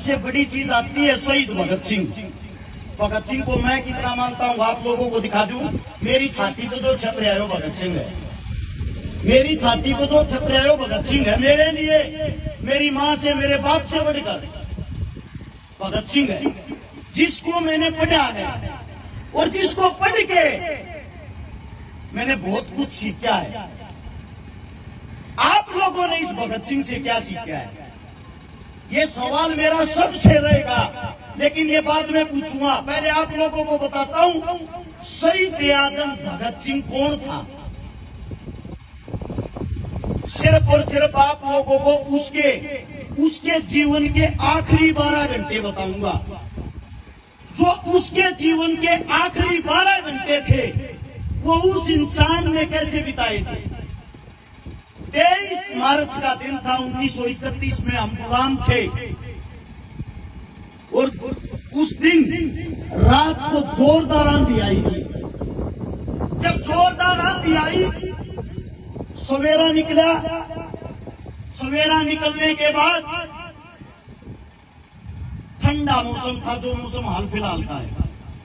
सबसे बड़ी चीज आती है शहीद भगत सिंह। भगत सिंह को मैं कितना मानता हूँ आप लोगों को दिखा दूं। मेरी छाती पे जो छप रहा है वो भगत सिंह है। मेरी छाती पे जो छप रहा है वो भगत सिंह है। मेरे लिए मेरी माँ से मेरे बाप से बढ़कर भगत सिंह है, जिसको मैंने पढ़ा है और जिसको पढ़ के मैंने बहुत कुछ सीखा है। आप लोगों ने इस भगत सिंह से क्या सीखा है, ये सवाल मेरा सबसे रहेगा, लेकिन ये बाद में पूछूंगा। पहले आप लोगों को बताता हूं शहीद आजम भगत सिंह कौन था। सिर्फ और सिर्फ आप लोगों को उसके जीवन के आखिरी 12 घंटे बताऊंगा। जो उसके जीवन के आखिरी 12 घंटे थे वो उस इंसान ने कैसे बिताए थे। 23 मार्च का दिन था 1931 में, हम गुलाम थे और उस दिन रात को जोरदार आंधी आई थी। जब जोरदार आंधी आई, सवेरा निकला। सवेरा निकलने के बाद ठंडा मौसम था, जो मौसम हाल फिलहाल का है।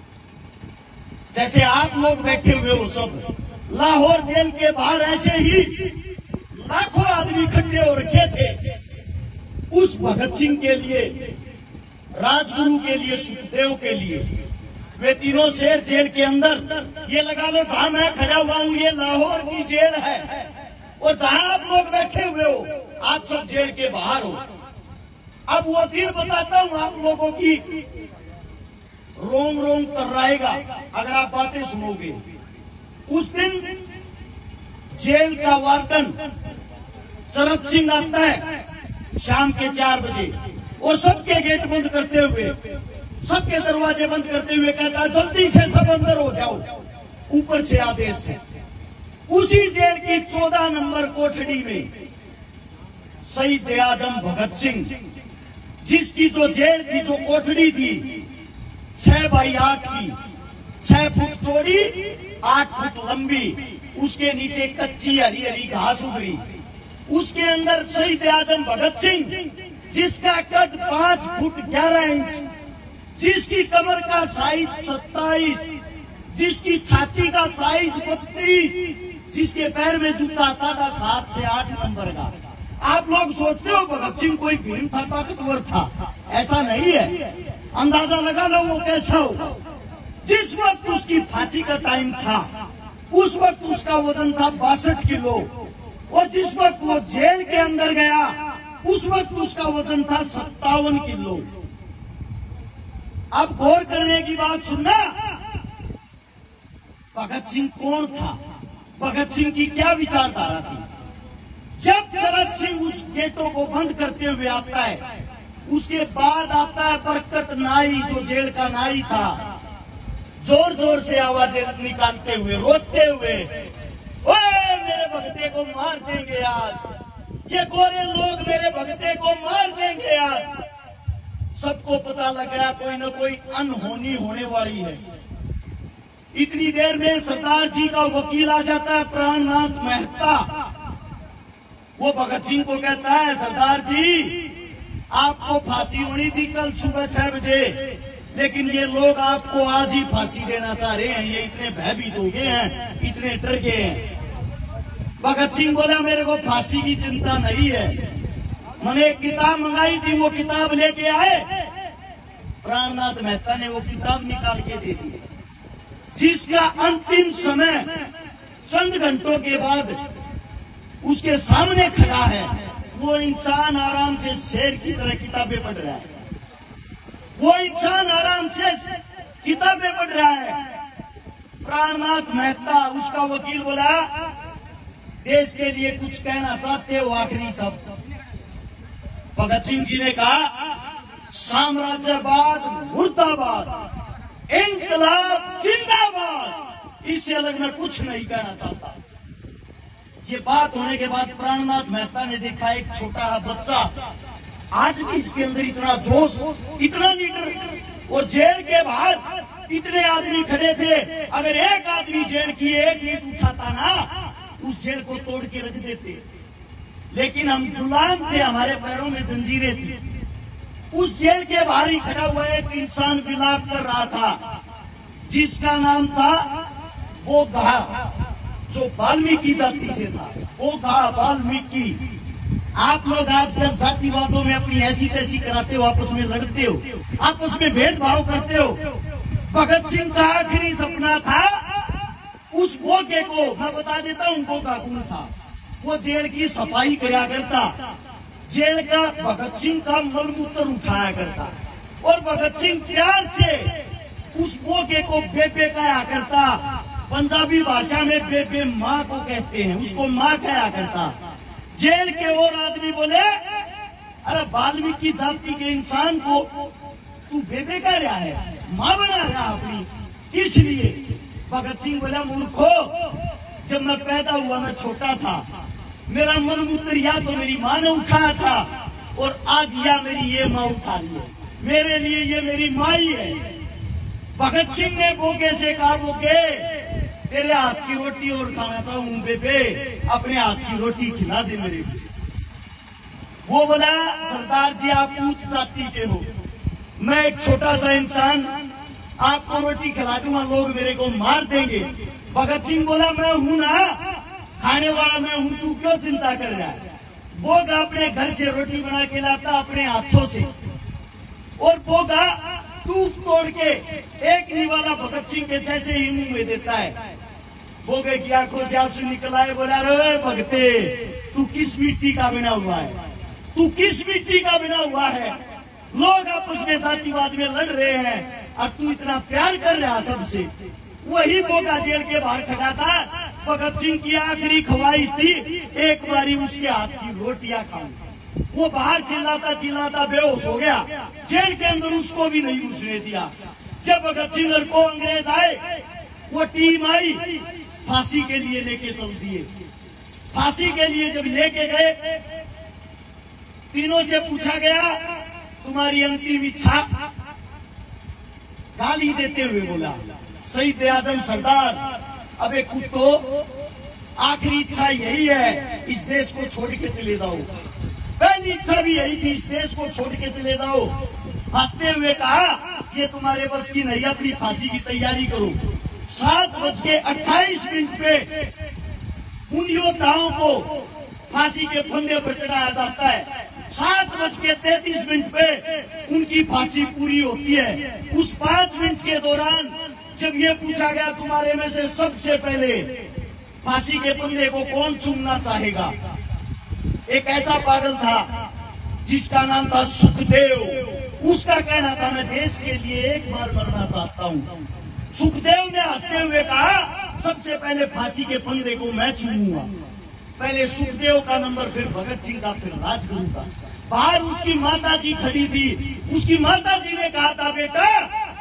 जैसे आप लोग बैठे हुए हो सब, लाहौर जेल के बाहर ऐसे ही लाखों आदमी इकट्ठे हो रखे थे उस भगत सिंह के लिए, राजगुरु के लिए, सुखदेव के लिए। वे तीनों शेर जेल के अंदर, ये लगा लो जहां मैं खड़ा हुआ हूं ये लाहौर की जेल है, और जहां आप लोग बैठे हुए हो आप सब जेल के बाहर हो। अब वो दिन बताता हूं आप लोगों की, रोम रोम कर्राएगा अगर आप बातें सुनोगे। उस दिन जेल का वार्डन शरद सिंह आता है शाम के 4 बजे और सबके गेट बंद करते हुए, सबके दरवाजे बंद करते हुए कहता है जल्दी से सब अंदर हो जाओ, ऊपर से आदेश है। उसी जेल की 14 नंबर कोठड़ी में शहीद आजम भगत सिंह, जिसकी जो जेल की जो कोठड़ी थी 6 बाई 8 की, 6 फुट चौड़ी 8 फुट लंबी, उसके नीचे कच्ची हरी हरी घास उगरी, उसके अंदर शहीद आजम भगत सिंह, जिसका कद 5 फुट 11 इंच, जिसकी कमर का साइज 27, जिसकी छाती का साइज 32, जिसके पैर में जूता आता था 7 से 8 नंबर का। आप लोग सोचते हो भगत सिंह कोई भीम था, ताकतवर था, ऐसा नहीं है। अंदाजा लगा लो वो कैसा हो। जिस वक्त उसकी फांसी का टाइम था उस वक्त उसका वजन था 62 किलो, और जिस वक्त वो जेल के अंदर गया उस वक्त उसका वजन था 57 किलो। अब गौर करने की बात सुनना, भगत सिंह कौन था, भगत सिंह की क्या विचारधारा थी। जब शरद सिंह उस गेटों को बंद करते हुए आता है, उसके बाद आता है बरकत नाई, जो जेल का नाई था, जोर जोर से आवाजें निकालते हुए, रोते हुए, ओए मेरे भगते को मार देंगे आज, ये गोरे लोग मेरे भगते को मार देंगे आज। सबको पता लग गया कोई न कोई अनहोनी होने वाली है। इतनी देर में सरदार जी का वकील आ जाता है, प्राणनाथ मेहता। वो भगत सिंह को कहता है सरदार जी आपको फांसी होनी थी कल सुबह 6 बजे, लेकिन ये लोग आपको आज ही फांसी देना चाह रहे हैं, ये इतने भयभीत हो गए हैं, इतने डर गए हैं। भगत सिंह बोला मेरे को फांसी की चिंता नहीं है, मैंने एक किताब मंगाई थी, वो किताब लेके आए। प्राणनाथ मेहता ने वो किताब निकाल के दे दी, जिसका अंतिम समय चंद घंटों के बाद उसके सामने खड़ा है। वो इंसान आराम से शेर की तरह किताबें पढ़ रहा है, वो इंसान आराम से किताबें पढ़ रहा है। प्राणनाथ मेहता, उसका वकील, बोला देश के लिए कुछ कहना चाहते हो आखिरी शब्द। भगत सिंह जी ने कहा साम्राज्यवाद मुर्दाबाद, इंकलाब जिंदाबाद, इससे अलग मैं कुछ नहीं कहना चाहता। ये बात होने के बाद प्राणनाथ मेहता ने देखा एक छोटा बच्चा, आज भी इसके अंदर इतना जोश, इतना लीडर, और जेल के बाहर इतने आदमी खड़े थे। अगर एक आदमी जेल की एक ईंट उठाता ना, उस जेल को तोड़ के रख देते। लेकिन हम गुलाम थे, हमारे पैरों में जंजीरें थी। उस जेल के बाहर ही खड़ा हुआ एक इंसान विलाप कर रहा था, जिसका नाम था बोगा, जो वाल्मीकि जाति से था। बोगा वाल्मीकि। आप लोग आजकल जातिवादों में अपनी ऐसी तैसी कराते हो, आपस में लड़ते हो, आपस में भेदभाव करते हो। भगत सिंह का आखिरी सपना था उस बोगे को, मैं बता देता हूं बोगा कौन था। वो जेल की सफाई करा करता, जेल का भगत सिंह का मलमूत्र उठाया करता, और भगत सिंह प्यार से उस बोगे को बेबे कहा करता। पंजाबी भाषा में बेबे माँ को कहते हैं, उसको माँ कहा करता। जेल के और आदमी बोले, अरे वाल्मीकि जाति के इंसान को तू बेबे कह रहा है, माँ बना रहा अपनी, किस लिए? भगत सिंह बोला, मूर्खो, जब मैं पैदा हुआ मैं छोटा था, मेरा मलमूत्र या तो मेरी माँ ने उठाया था, और आज या मेरी ये माँ उठा रही है, मेरे लिए ये मेरी माँ ही है। भगत सिंह ने बोगे से कहा, बोगे तेरे हाथ की रोटी और खाना था हूं बेबे, अपने हाथ की रोटी खिला दे मेरे को। वो बोला, सरदार जी आप ऊंच जाति के हो, मैं एक छोटा सा इंसान, आपको रोटी खिला दूंगा, लोग मेरे को मार देंगे। भगत सिंह बोला, मैं हूं ना, खाने वाला मैं हूं, तू क्यों चिंता कर रहा है? बोगा अपने घर से रोटी बना के लाता अपने हाथों से, और बोगा टूट तोड़ के एक निवाला भगत सिंह के जैसे ही मुंह में देता है। बोगे की आंखों से आंसू निकल आए। बोला, रे भगते, तू किस मिट्टी का बना हुआ है? तू किस मिट्टी का बना हुआ है? लोग आपस में जातिवाद में लड़ रहे हैं और तू इतना प्यार कर रहा सबसे। वही बोगा जेल के बाहर खड़ा था। भगत सिंह की आखिरी ख्वाहिश थी एक बारी उसके हाथ की रोटियां खाऊं। वो बाहर चिल्लाता चिल्लाता बेहोश हो गया, जेल के अंदर उसको भी नहीं घुसने दिया। जब भगत सिंह को अंग्रेज आए, वो टीम आई, फांसी के लिए लेके चल दिए। फांसी के लिए जब लेके गए, तीनों से पूछा गया, तुम्हारी अंतिम इच्छा? गाली देते हुए बोला, शहीद आजम सरदार, अबे कुत्तो, आखिरी इच्छा यही है, इस देश को छोड़ के चले जाओ। पहली इच्छा भी यही थी, इस देश को छोड़ के चले जाओ। हंसते हुए कहा, ये तुम्हारे बस की नहीं, अपनी फांसी की तैयारी करो। 7:28 पे उन योद्धाओं को फांसी के फंदे पर चढ़ाया जाता है। 7:33 पे उनकी फांसी पूरी होती है। उस 5 मिनट के दौरान जब ये पूछा गया, तुम्हारे में से सबसे पहले फांसी के फंदे को कौन चूमना चाहेगा, एक ऐसा पागल था जिसका नाम था सुखदेव। उसका कहना था, मैं देश के लिए एक बार मरना चाहता हूँ। सुखदेव ने हंसते हुए कहा, सबसे पहले फांसी के फंदे को मैं चूमूंगा। पहले सुखदेव का नंबर, फिर भगत सिंह का, फिर राजगुरु का। बाहर उसकी माता जी खड़ी थी। उसकी माता जी ने कहा था, बेटा,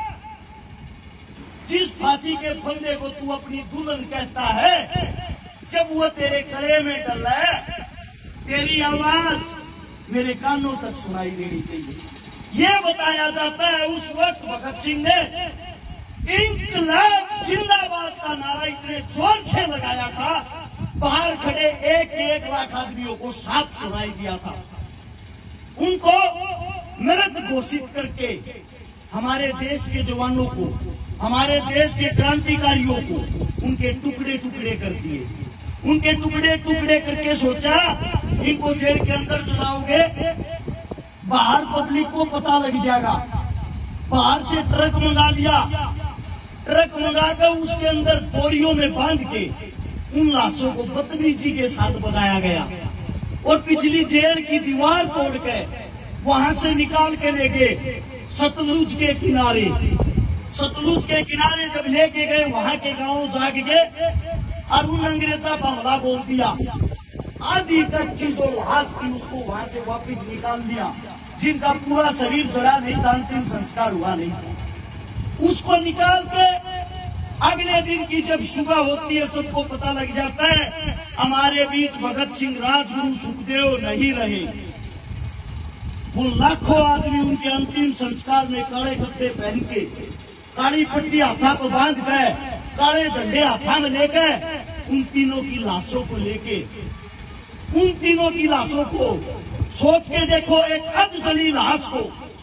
जिस फांसी के फंदे को तू अपनी दुल्हन कहता है, जब वो तेरे गले में डला है, तेरी आवाज मेरे कानों तक सुनाई देनी चाहिए। ये बताया जाता है उस वक्त भगत सिंह ने इंकलाब जिंदाबाद का नारा इतने जोर से लगाया था, बाहर खड़े 1 लाख आदमियों को साफ सुनाई दिया था। उनको मृत घोषित करके हमारे देश के जवानों को, हमारे देश के क्रांतिकारियों को उनके टुकड़े टुकड़े कर दिए। उनके टुकड़े टुकड़े करके सोचा, इनको जेल के अंदर चलाओगे, बाहर पब्लिक को पता लग जाएगा। बाहर से ट्रक मंगा लिया, ट्रक मंगाकर उसके अंदर बोरियों में बांध के उन लाशों को बदतमीजी के साथ बनाया गया, और पिछली जेल की दीवार तोड़ के वहां से निकाल के ले गए सतलुज के किनारे। सतलुज के किनारे जब लेके गए, वहां के गांव जाग गए और उन अंग्रेजा पर हमला बोल दिया। आधी कच्ची जो लाश थी उसको वहां से वापस निकाल दिया, जिनका पूरा शरीर जला नहीं था, अंतिम संस्कार हुआ नहीं था। उसको निकाल के अगले दिन की जब सुबह होती है, सबको पता लग जाता है हमारे बीच भगत सिंह, राजगुरु, सुखदेव नहीं रहे। वो लाखों आदमी उनके अंतिम संस्कार में काले कपड़े पहन के, काली पट्टी हाथा पर बांध गए, काले झंडे हाथा में लेकर उन तीनों की लाशों को लेके, उन तीनों की लाशों को सोच के देखो, एक अधजली लाश को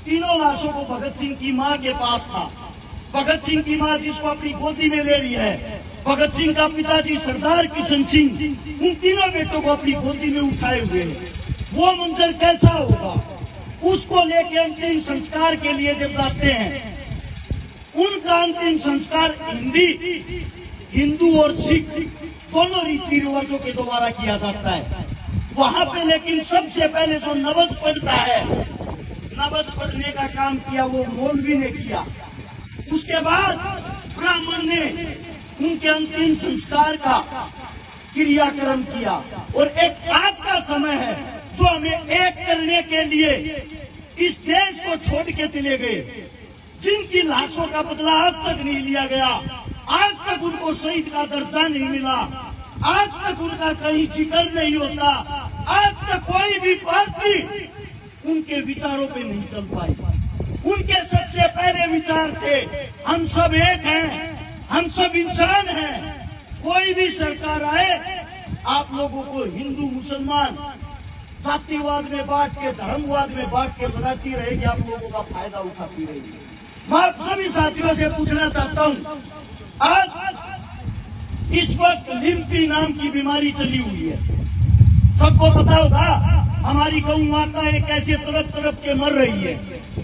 तीनों लाशों को भगत सिंह की मां के पास था। भगत सिंह की मां जिसको अपनी गोदी में ले रही है, भगत सिंह का पिताजी सरदार किशन सिंह, उन तीनों बेटों को अपनी गोदी में उठाए हुए हैं। वो मंजर कैसा होगा? उसको लेके अंतिम संस्कार के लिए जब जाते हैं, उनका अंतिम संस्कार हिंदू और सिख दोनों रीति रिवाजों के द्वारा किया जाता है वहां पे। लेकिन सबसे पहले जो नबज पढ़ता है, नबज पढ़ने का काम किया वो मौलवी ने किया। उसके बाद ब्राह्मण ने उनके अंतिम संस्कार का क्रियाक्रम किया। और एक आज का समय है जो हमें एक करने के लिए इस देश को छोड़ के चले गए, जिनकी लाशों का बदला आज तक नहीं लिया गया, आज तक उनको शहीद का दर्जा नहीं मिला, आज तक उनका कहीं जिक्र नहीं होता, आज तक कोई भी पार्टी उनके विचारों पे नहीं चल पाई। उनके सबसे पहले विचार थे हम सब एक हैं, हम सब इंसान हैं। कोई भी सरकार आए आप लोगों को हिंदू मुसलमान जातिवाद में बांट के, धर्मवाद में बांट के लगाती रहेगी, आप लोगों का फायदा उठाती रहेगी। मैं आप सभी साथियों से पूछना चाहता हूं, आज इस वक्त लिम्पी नाम की बीमारी चली हुई है। सबको पता होगा हमारी गौ माताएं कैसे तड़प तड़प के मर रही है।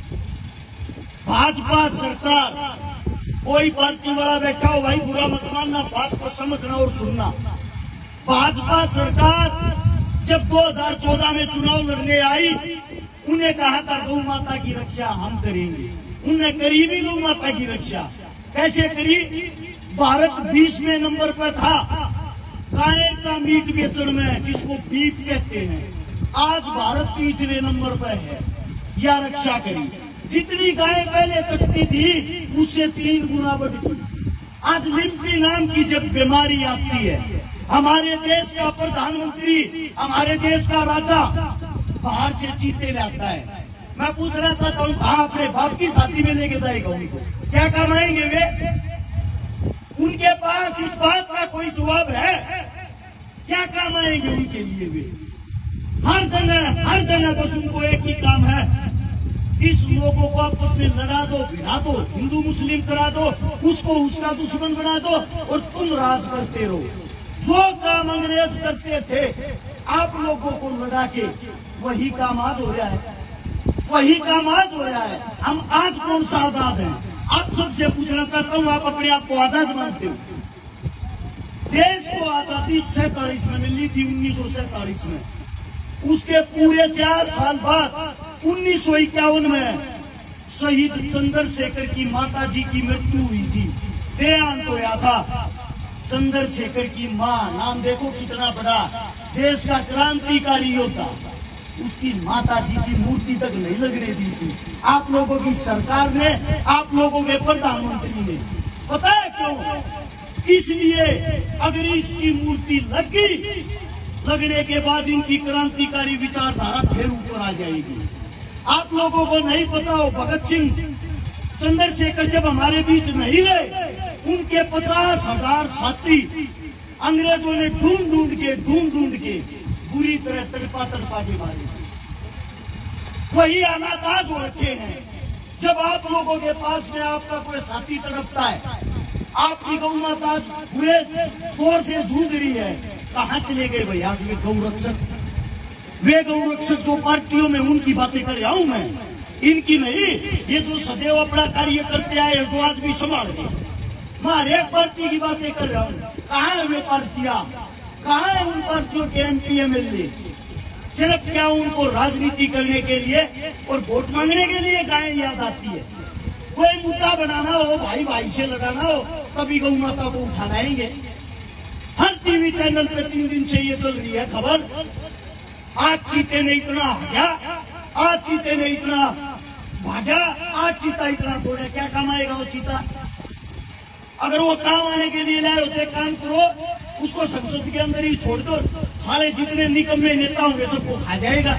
भाजपा सरकार, कोई पार्टी वाला बैठा हो भाई बुरा मत मानना, बात को समझना और सुनना। भाजपा सरकार जब 2014 में चुनाव लड़ने आई, उन्हें कहा था गौ माता की रक्षा हम करेंगे। उन्हें करी भी गौ माता की रक्षा। कैसे करी? भारत 20वें नंबर पर था गाय का मीट बेचने में, जिसको बीफ कहते हैं। आज भारत 3रे नंबर पर है। या रक्षा करी, जितनी गाय पहले कटती थी उससे 3 गुना बढ़ गई। आज लिम्पी नाम की जब बीमारी आती है, हमारे देश का प्रधानमंत्री, हमारे देश का राजा बाहर से चीते लाता है। मैं पूछना चाहता हूँ, कहाँ अपने बाप की साथी में लेके जाएगा उनको? क्या कमाएंगे वे? उनके पास इस बात का कोई जवाब है? क्या काम आएंगे उनके लिए वे? हर जगह बस उनको एक ही काम है, इस लोगों को आपस में लड़ा दो, भिड़ा दो, हिंदू मुस्लिम करा दो, उसको उसका दुश्मन बना दो और तुम राज करते रहो। जो काम अंग्रेज करते थे आप लोगों को लड़ा के, वही काम आज हो रहा है, वही काम आज हो रहा है। हम आज कौन सा आजाद हैं? आप सबसे पूछना चाहता हूँ, आप अपने आप को आजाद मानते हो? देश को आजादी 47 में मिली थी, 1947 में। उसके पूरे 4 साल बाद 1951 में शहीद चंद्रशेखर की माता जी की मृत्यु हुई थी, देहांत होया था। चंद्रशेखर की मां, नाम देखो कितना बड़ा, देश का क्रांतिकारी योद्धा, उसकी माता जी की मूर्ति तक नहीं लगने दी थी आप लोगों की सरकार ने, आप लोगों के प्रधानमंत्री ने। पता है क्यों? इसलिए अगर इसकी मूर्ति लग गई, लगने के बाद इनकी क्रांतिकारी विचारधारा फिर ऊपर आ जाएगी। आप लोगों को नहीं पता हो, भगत सिंह, चंद्रशेखर जब हमारे बीच नहीं रहे, उनके 50,000 साथी अंग्रेजों ने ढूंढ ढूंढ के बुरी तरह तड़पा के मारे। वही हालात आज हो रखे हैं। जब आप लोगों के पास में आपका कोई साथी तड़पता है, आपकी गौ माता आज बुरे दौर से जूझ रही है, कहाँ चले गए भाई आज वे गौ रक्षक? वे गौ रक्षक जो पार्टियों में, उनकी बातें कर रहा हूं मैं, इनकी नहीं। ये जो सदैव अपना कार्य करते आए, जो आज भी संभाल गए, मैं हर एक पार्टी की बातें कर रहा हूँ। कहाँ है वे पार्टियां? कहाँ है उन पार्टियों के MP MLA? सिर्फ क्या उनको राजनीति करने के लिए और वोट मांगने के लिए गायें याद आती है? कोई मुद्दा बनाना हो, भाई से लगाना हो, तभी गौ माता को उठाना आएंगे। हर टीवी चैनल पे 3 दिन से ये चल रही है खबर, आज चीते ने इतना भागा, आज चीते ने इतना भागा, आज चीता इतना दौड़ा। क्या काम आएगा वो चीता? अगर वो काम आने के लिए लाए होते, काम करो, उसको संसद के अंदर ही छोड़ दो, सारे जितने निकम्मे नेता होंगे सबको खा जाएगा।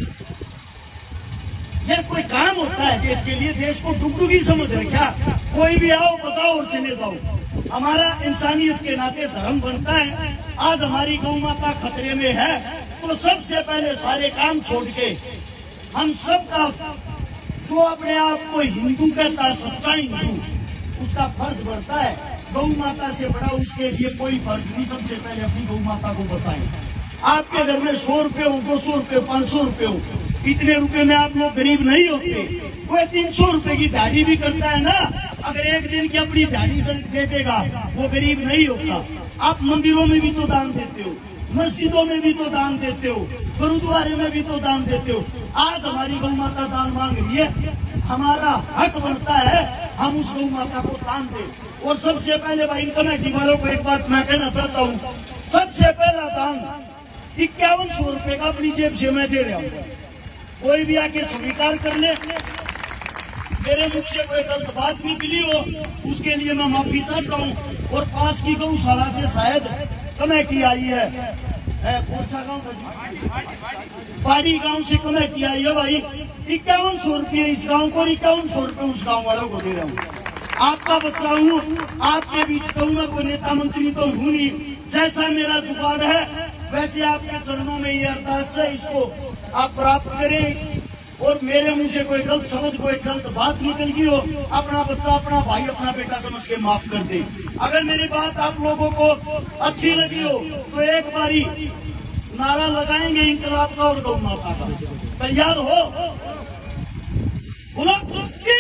यार कोई काम होता है देश के लिए, देश को डुगडुगी समझ रहे क्या? कोई भी आओ, बचाओ और चले जाओ। हमारा इंसानियत के नाते धर्म बनता है। आज हमारी गौ माता खतरे में है, तो सबसे पहले सारे काम छोड़ के हम सबका जो अपने आप को हिंदू कहता है, सच्चा हिंदू, उसका फर्ज बढ़ता है गौ माता से बड़ा उसके लिए कोई फर्ज नहीं। सबसे पहले अपनी गौ माता को बचाएं। आपके घर में 100 रुपए हो, 200 रुपए, 500 रुपए हो, इतने रुपए में आप लोग गरीब नहीं होते। कोई 300 रुपए की दिहाड़ी भी करता है ना, अगर एक दिन की अपनी दिहाड़ी दे देगा वो गरीब नहीं होता। आप मंदिरों में भी तो दान देते हो, मस्जिदों में भी तो दान देते हो, गुरुद्वारे में भी तो दान देते हो। आज हमारी गौ माता दान मांग रही है, हमारा हक बनता है हम उस गौ माता को दान दें। और सबसे पहले भाई कमेटी वालों को एक बात मैं कहना चाहता हूँ, सबसे पहला दान 5100 रुपए का अपनी जेब से मैं दे रहा हूँ। कोई भी आके स्वीकार कर ले, मेरे मुख से कोई गलत बात निकली हो उसके लिए मैं माफी चाहता हूँ। और पास की गौशाला से शायद कमेटी आई है, कौन सा गाँव, पहाड़ी गांव से कमेटी आई है भाई। 5100 रुपये इस गांव को, 5100 रुपये उस गांव वालों को दे रहा हूँ। आपका बच्चा हूँ, आपके बीच तो मैं कोई नेता मंत्री तो हूँ नहीं। जैसा मेरा जुगाड़ है वैसे आपके चरणों में ये अरदास है, इसको आप प्राप्त करें। और मेरे मुंह से कोई गलत शब्द, कोई गलत बात निकल गई हो, अपना बच्चा, अपना भाई, अपना बेटा समझ के माफ कर दे। अगर मेरी बात आप लोगों को अच्छी लगी हो तो एक बारी नारा लगाएंगे इंकलाब का और गौ माता का। तैयार हो? बोलो।